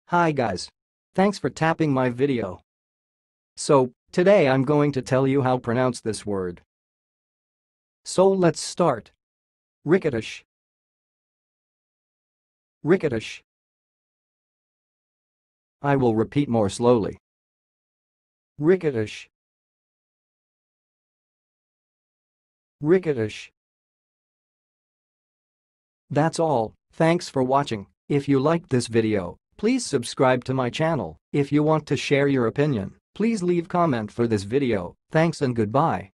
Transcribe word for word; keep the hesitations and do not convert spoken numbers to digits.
Hi guys. Thanks for tapping my video. So, today I'm going to tell you how to pronounce this word. So let's start. Ricketish. Ricketish. I will repeat more slowly. Ricketish. Ricketish. That's all. Thanks for watching. If you liked this video, please subscribe to my channel. If you want to share your opinion, please leave comment for this video. Thanks and goodbye.